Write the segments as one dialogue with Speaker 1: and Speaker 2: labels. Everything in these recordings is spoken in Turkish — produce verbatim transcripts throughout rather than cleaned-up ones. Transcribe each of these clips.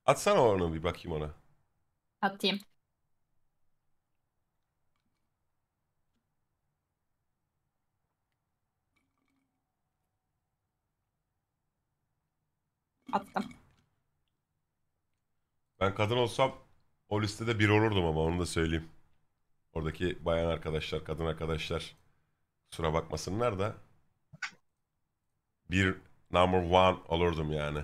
Speaker 1: Atsana onu bir bakayım ona.
Speaker 2: Atayım. Attım.
Speaker 1: Ben kadın olsam o listede bir olurdum ama onu da söyleyeyim. Oradaki bayan arkadaşlar, kadın arkadaşlar kusura bakmasınlar da bir number one olurdum yani.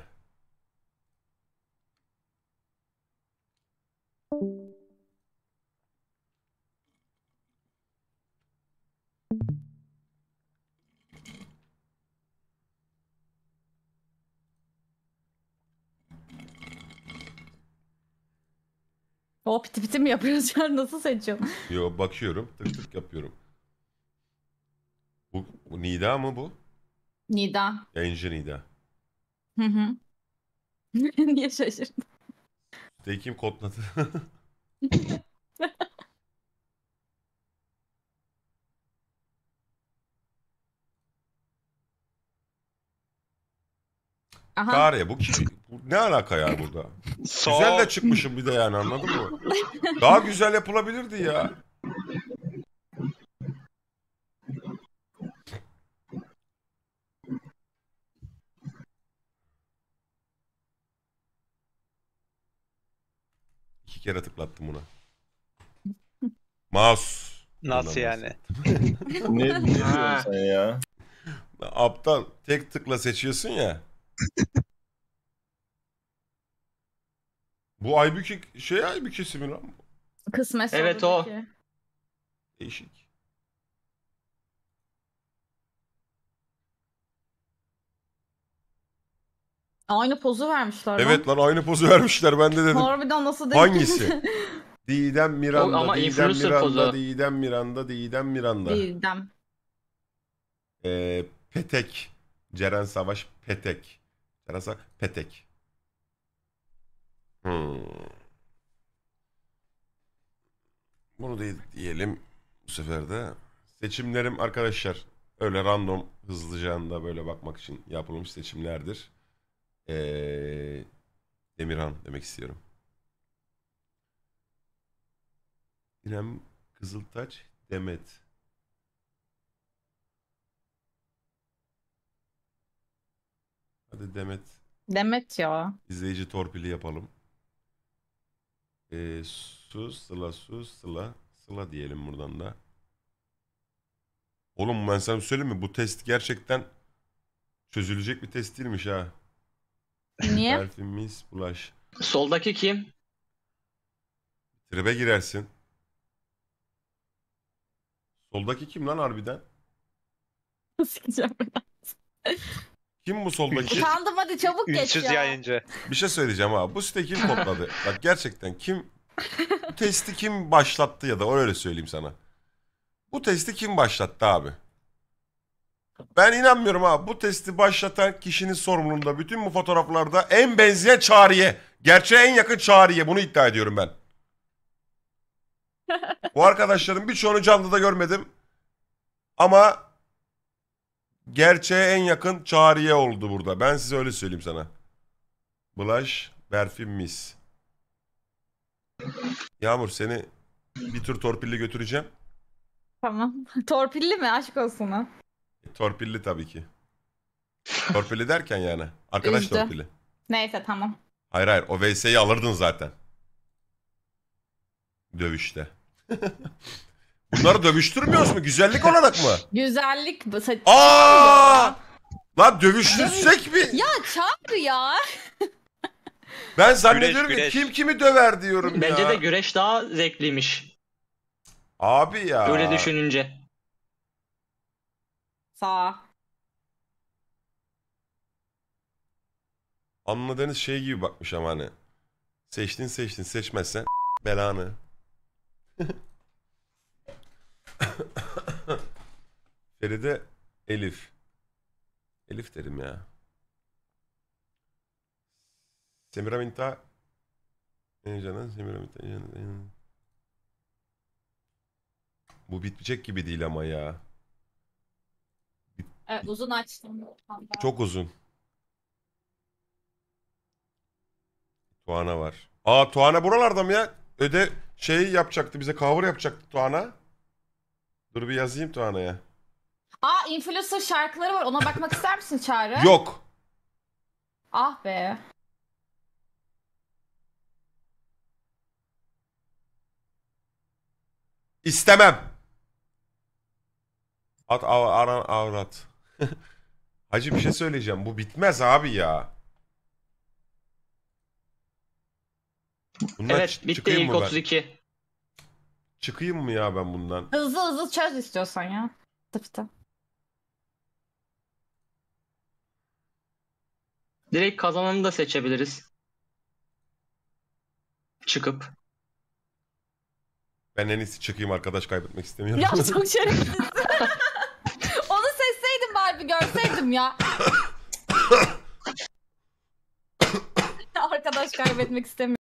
Speaker 2: O piti piti mi yapıyoruz şu an? Nasıl seçiyorsun?
Speaker 1: Yo bakıyorum tık tık yapıyorum. Bu, bu Nida mı bu?
Speaker 2: Nida.
Speaker 1: Yayıncı Nida.
Speaker 2: Hı hı. Niye şaşırdın?
Speaker 1: Siteyi kim kodladı?
Speaker 2: Aha.
Speaker 1: Çağrı'ya bu kim? Bu ne alaka ya burada? Güzel de
Speaker 3: Sol.
Speaker 1: çıkmışım bir de yani anladın mı? Daha güzel yapılabilirdi ya. İki kere tıklattım buna. Mouse.
Speaker 3: Nasıl
Speaker 1: Bundan
Speaker 3: yani?
Speaker 4: Ne, ne diyorsun
Speaker 3: Ha.
Speaker 4: sen ya?
Speaker 1: Aptal tek tıkla seçiyorsun ya. Bu Aybüke şey Aybüke'si mi lan?
Speaker 2: Kısmet
Speaker 3: Evet, o.
Speaker 2: sonraki.
Speaker 1: Değişik.
Speaker 2: Aynı pozu vermişler
Speaker 1: Evet
Speaker 2: lan.
Speaker 1: lan aynı pozu vermişler ben de dedim.
Speaker 2: Harbiden nasıl denk
Speaker 1: Hangisi?
Speaker 2: geldi?
Speaker 1: Didem Miranda,
Speaker 3: O ama
Speaker 1: Didem
Speaker 3: influencer
Speaker 1: Miranda,
Speaker 3: pozu.
Speaker 1: Didem Miranda, Didem Miranda.
Speaker 2: Bildim.
Speaker 1: Ee, Petek. Ceren Savaş Petek. Ceren Savaş Petek. Hmm. Bunu da diyelim bu sefer de. Seçimlerim arkadaşlar öyle random hızlıca anda böyle bakmak için yapılmış seçimlerdir. Ee, Demirhan demek istiyorum. İrem Kızıltaç Demet. Hadi Demet
Speaker 2: Demet ya.
Speaker 1: izleyici torpili yapalım. Ee, su, Sıla, su, Sıla. Sıla diyelim buradan da. Oğlum ben sana bir söyleyeyim mi? Bu test gerçekten çözülecek bir test değilmiş ha.
Speaker 2: Niye?
Speaker 1: Perfimiz bulaş.
Speaker 3: Soldaki kim?
Speaker 1: Tribe girersin. Soldaki kim lan harbiden?
Speaker 2: Sikeceğim ben.
Speaker 1: Kim bu soldaki?
Speaker 2: Utandım hadi çabuk geç
Speaker 3: Ünsüz
Speaker 2: ya.
Speaker 3: yayıncı.
Speaker 1: Bir şey söyleyeceğim ha. Bu site kim kodladı? Bak gerçekten kim bu testi kim başlattı ya da öyle söyleyeyim sana. Bu testi kim başlattı abi? Ben inanmıyorum abi. Bu testi başlatan kişinin sorumluluğunda bütün bu fotoğraflarda en benzeyen Çağrı'ya. Gerçeğe en yakın Çağrı'ya. Bunu iddia ediyorum ben. Bu arkadaşların birçoğunu canlıda görmedim. Ama gerçeğe en yakın Çağrı'ya oldu burada. Ben size öyle söyleyeyim sana. Blush, Berfin Mis. Yağmur seni bir tur torpille götüreceğim.
Speaker 2: Tamam. Torpilli mi? Aşk olsun ha.
Speaker 1: Torpilli tabii ki. Torpilli derken yani. Arkadaş
Speaker 2: Üzdü.
Speaker 1: torpili.
Speaker 2: Neyse tamam.
Speaker 1: Hayır hayır o V S'yi alırdın zaten. Dövüşte. Bunları dövüştürmüyoruz mu? Güzellik olarak mı?
Speaker 2: Güzellik. bu- sa-
Speaker 1: Aa! Lan dövüştürsek mi?
Speaker 2: Ya Çağrı ya.
Speaker 1: Ben zannediyorum ki
Speaker 3: güreş.
Speaker 1: kim kimi döver diyorum
Speaker 3: Bence
Speaker 1: ya.
Speaker 3: de güreş daha zevkliymiş.
Speaker 1: Abi ya.
Speaker 3: Öyle düşününce.
Speaker 2: Sağ.
Speaker 1: Anladığınız şey gibi bakmış ama hani. Seçtin seçtin seçmezsen belanı. Feride Elif. Elif dedim ya. Semiraminta. Canım Semiraminta. Bu bitecek gibi değil ama ya.
Speaker 2: Evet, uzun açtım.
Speaker 1: Çok uzun. Tuana var. Aa Tuana buralarda mı ya? Öde şey yapacaktı bize, cover yapacaktı Tuana. Dur bir yazayım Tuana'ya.
Speaker 2: Aa influencer şarkıları var. Ona bakmak ister misin Çağrı?
Speaker 1: Yok.
Speaker 2: Ah be.
Speaker 1: İstemem. At av, aran avrat. Hacı bir şey söyleyeceğim. Bu bitmez abi ya. Bundan
Speaker 3: Evet
Speaker 1: çı-
Speaker 3: bitti
Speaker 1: çıkayım
Speaker 3: ilk
Speaker 1: mı ben?
Speaker 3: otuz iki.
Speaker 1: Çıkayım mı ya ben bundan?
Speaker 2: Hızlı hızlı çöz istiyorsan ya. Pıtı pıtı.
Speaker 3: Direkt kazananı da seçebiliriz. Çıkıp.
Speaker 1: Ben en iyisi çıkayım, arkadaş kaybetmek istemiyorum.
Speaker 2: Ya çok şerefsiz. Onu seçseydim bari bir görseydim ya. Arkadaş kaybetmek istemiyorum.